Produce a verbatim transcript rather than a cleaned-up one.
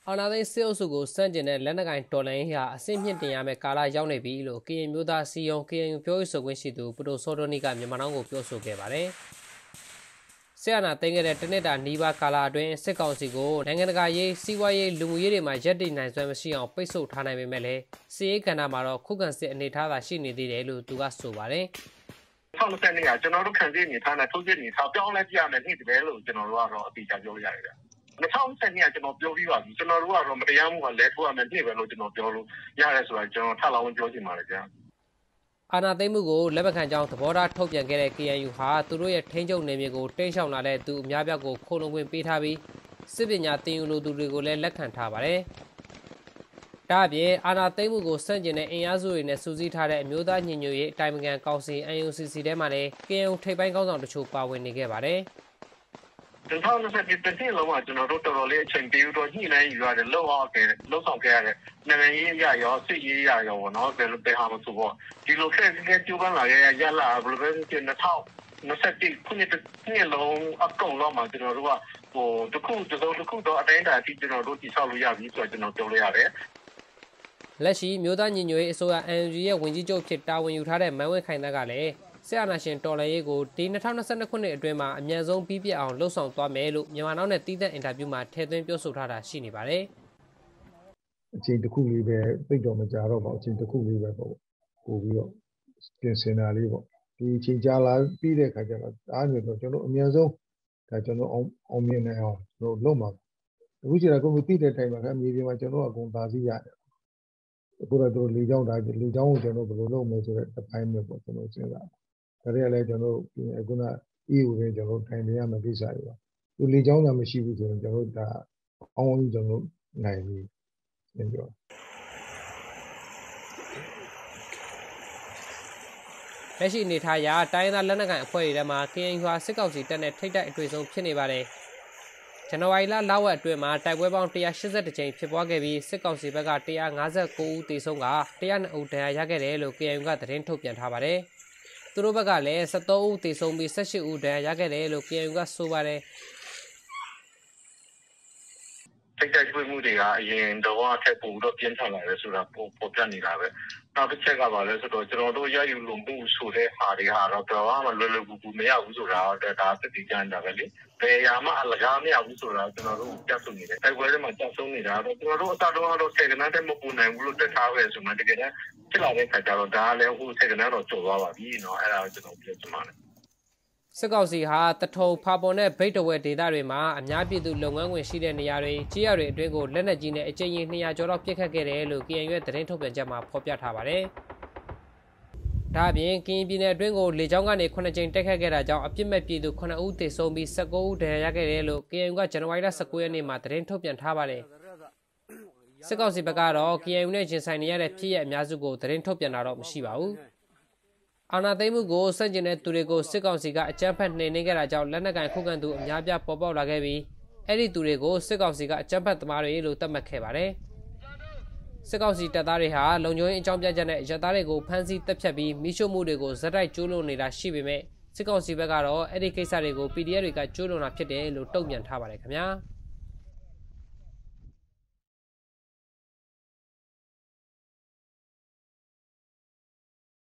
အာနာသိန်းစစ်အုပ်စုကိုစန့်ကျင်တဲ့လက်နက်ကိုင်တော်လှန်ရေးဟာအဆင့်မြင့်တင်ရမယ့်ကာလရောက်နေပြီလို့ကရင်မျိုးသားစီယုံ ကေအန်ယူ ပြောရေးဆိုခွင့်ရှိသူပတိုစောဒိုနီကမြန်မာနောင်ကိုပြောဆိုခဲ့ပါတယ်။စစ်အာဏာသိမ်းခဲ့တဲ့တနစ်တာနီးပါးကာလအတွင်းစစ်ကောင်စီကိုနိုင်ငံတကာရေးစီးပွားရေးလူမှုရေးတွေမှာရပ်တည်နိုင်စွမ်းမရှိအောင်ပိတ်ဆို့ထားနိုင်ပေမဲ့လည်းစစ်ရေးကဏ္ဍမှာတော့ခုခံစစ်အနေအထားသာရှိနေသေးတယ်လို့သူကဆိုပါတယ်။ဆောင်းတဲ့နေ့ကကျွန်တော်တို့ခံစစ်အနေထားနဲ့ထိုးစစ်အနေထားပြောင်းလဲပြရမယ်နေ့တည်းလို့ကျွန်တော်တို့ကတော့အတိအကျပြောရတယ်ဗျ။၂၀၂၂ကကျွန်တော်ပြောပြီးပါပြီကျွန်တော်တို့ကတော့မတရားမှုကလဲထိုးရမယ်နေ့ပဲလို့ကျွန်တော်ပြောလို့ရတယ်ဆိုတာကျွန်တော်ထပ်လောင်းပြောချင်ပါတယ်ဗျာအာဏာသိမ်းမှုကိုလက်မခံကြောင်းသဘောထားထုတ်ပြန်ခဲ့တဲ့ ကေအန်ယူ ဟာသူတို့ရဲ့ထိန်းချုပ်နယ်မြေကိုတိမ်းရှောင်လာတဲ့သူအများပြားကိုခိုးလုံခွင့်ပေးထားပြီးစစ်ပညာသင်ယူလိုသူတွေကိုလည်းလက်ခံထားပါတယ်။ဒါ့အပြင်အာဏာသိမ်းမှုကိုစန့်ကျင်တဲ့အင်အားစုတွေနဲ့စူးစီးထားတဲ့အမျိုးသားညီညွတ်ရေးအတိုင်ပင်ခံကောင်စီ အန် ယူ စီ စီ ထဲမှာလည်း ကေအန်ယူ ထိပ်ပိုင်းခေါင်းဆောင်တချို့ပါဝင်နေခဲ့ပါတယ်။၂၀၂၂တနှစ်လုံးကကျွန်တော်တို့တော်တော်လေးအချိန်ပေးတော့ညှိနှိုင်းယူရတယ်လှုပ်အောင်ခဲ့လှုပ်ဆောင်ခဲ့ရတယ်နိုင်ငံရေးအရာရောစစ်ရေးအရာရောပေါ့နော်ဘယ်လိုပဲဟာမဆိုပေါ့ဒီလိုခက်ခဲကြိုးပမ်းလာခဲ့ရရလာဘယ်လိုပဲဖြစ်၂၀၂၁ခုနှစ်တစ်နှစ်လုံးအကုန်လုံးမှာကျွန်တော်တို့ကဟိုတခုတစုံတစ်ခုတော့အတိုင်းအတာအထိကျွန်တော်တို့တိဆောက်လို့ရပြီဆိုတော့ကျွန်တော်ပြောလို့ရတယ်လက်ရှိမျိုးသားညီညွတ်ရေးအစိုးရ အန် ယူ ဂျီ ရဲ့ဝန်ကြီးချုပ်ဖြစ်တာဝန်ယူထားတဲ့မန်းဝင်းခိုင်သန်းကလည်းစစ်အာဏာရှင်တော်လှန်ရေးကိုဒီ၂၀၂၂ခုနှစ်အတွင်းမှာအမြန်ဆုံးပြီးပြည့်အောင်လှုပ်ဆောင်သွားမယ်လို့မြန်မာနောက်နဲ့တီးသန့်အင်တာဗျူးမှာထည့်သွင်းပြောဆိုထားတာရှိနေပါတယ်။အချိန်တစ်ခုလေးပဲသိတော့မကြတော့ပါအချိန်တစ်ခုလေးပဲပေါ့ပို့ပြီးတော့ပြင်ဆင်တာလေးပေါ့ဒီအချိန်ကြာလာပြီးတဲ့ခါကျတော့အားမျိုးတော့ကျွန်တော်အမြန်ဆုံးဒါကျွန်တော်အောင်အောင်မြင်နိုင်အောင်တို့လုပ်မှာအခုကျတော့ကိုယ်သိတဲ့တိုင်မှာအမြေပြင်မှာကျွန်တော်အကုန်သာစီရတယ်အခုတော့တို့လေချောင်းဒါလေချောင်းကိုကျွန်တော်ဘယ်လိုလုပ်မလဲဆိုတဲ့အပိုင်းမျိုးပေါ့ကျွန်တော်စဉ်းစားဒါတွေကလည်းကျွန်တော်အခုန အီး ယူ ပဲကျွန်တော်ထိုင်နေရမယ့်ကိစ္စတွေပါဒီလေချောင်းသာမရှိဘူးဆိုရင်ကျွန်တော်ဒါအောင်းအောင်ကျွန်တော်နိုင်ပြီသင်ပြောလက်ရှိအနေထားအရတိုင်းသားလက်နက်ကိုင်အဖွဲ့တွေထဲမှာ ကေအန်ယူ ဟာစစ်ကောင်စီတပ်နဲ့ထိပ်တိုက်အတွေ့အကြုံဖြစ်နေပါတယ်ဇန်နဝါရီလလဝက်အတွင်းမှာတိုက်ပွဲပေါင်း၁၈၁ကြိမ်ဖြစ်ပွားခဲ့ပြီးစစ်ကောင်စီဘက်က၁၅၉ဦးသေဆုံးက၁၀၂ဦးဒဏ်ရာရခဲ့တယ်လို့ ကေအန်ယူ ကသတင်းထုတ်ပြန်ထားပါတယ်သူတို့ဘက်ကလည်း၁၃ဦးသေဆုံးပြီး၁၈ဦးဒဏ်ရာရခဲ့တယ်လို့ ကေအန်ယူ ကဆိုပါတယ်ထိတ်တိုက်တွေ့မှုတွေကအရင်တော့အထက်ပို့တော့ပြင်းထန်လာတယ်ဆိုတာပေါ်ပေါ်ပြနေတာပဲနောက်တစ်ချက်ကပါလဲဆိုတော့ကျွန်တော်တို့ရယူလုံမှုဆိုတဲ့ဟာတွေဟာတော့တော်တော်မှလွယ်လွယ်ကူကူမရဘူးဆိုတာတော့ဒါသက်သေကြမ်းတာပဲလေဘယ်ရာမှအလကားမရဘူးဆိုတာကျွန်တော်တို့ပြတ်ဆုံးနေတယ်တိုက်ပွဲတွေမှာကြောက်ဆုံးနေတာတော့ကျွန်တော်တို့အစတုန်းကတော့ဆယ်ကနန်းတည်းမပူနိုင်ဘူးလို့တက်ထားပဲဆိုမှတကယ်တမ်းဖြစ်လာတဲ့ခါကျတော့ဒါလည်းဟိုဆယ်ကနန်းတော့ကျော်သွားပါပြီเนาะအဲ့ဒါကိုကျွန်တော်ပြောချင်ပါတယ်စစ်ကောင်စီဟာတထုံဖာပွန်နဲ့ဗိတ်တဝဲဒေသတွေမှာအများပြည်သူလုပ်ငန်းခွင်ရှိတဲ့နေရာတွေကြီးရတွေအတွင်းကိုလက်နက်ကြီးနဲ့အကြိမ်ကြီး၂၀၀ကျော်တော့ပစ်ခတ်ခဲ့တယ်လို့ ကေအန်ယူ ရဲ့သတင်းထုတ်ပြန်ချက်မှာဖော်ပြထားပါတယ်။ဒါ့အပြင်ကရင်ပြည်နယ်အတွင်းကိုလေကြောင်းကနေ၇ကြိမ်တိုက်ခတ်ခဲ့တာကြောင့်အပြစ်မဲ့ပြည်သူ၇ဦးသေဆုံးပြီး၁၉ဦးဒဏ်ရာရခဲ့တယ်လို့ ကေအန်ယူ ကဇန်နဝါရီလ၁၉ရက်နေ့မှာသတင်းထုတ်ပြန်ထားပါတယ်။စစ်ကောင်စီဘက်ကတော့ ကေအန်ယူ နဲ့ရင်ဆိုင်နေရတဲ့ဖြစ်ရပ်အများစုကိုသတင်းထုတ်ပြန်တာတော့မရှိပါဘူး။အာဏာသိမ်းမှုကိုစန့်ကျင်တဲ့သူတွေကိုစစ်ကောင်စီကအကြမ်းဖက်နှိမ်နင်းခဲ့တာကြောင့်လက်နက်ကိုင်ခုခံသူအများပြားပေါ်ပေါက်လာခဲ့ပြီးအဲ့ဒီသူတွေကိုစစ်ကောင်စီကအကြမ်းဖက်သမားတွေလို့သတ်မှတ်ခဲ့ပါတယ်။စစ်ကောင်စီတပ်သားတွေဟာလုံခြုံရေးအကြောင်းပြချက်နဲ့ရဲသားတွေကိုဖမ်းဆီးတပ်ဖြတ်ပြီးမိရှုမှုတွေကိုဇက်တိုက်ကျိုးလွန်နေတာရှိပေမဲ့စစ်ကောင်စီဘက်ကတော့အဲ့ဒီကိစ္စတွေကို ပီဒီအက်ဖ် တွေကကျိုးလွန်တာဖြစ်တယ်လို့တုံ့ပြန်ထားပါတယ်ခင်ဗျာ။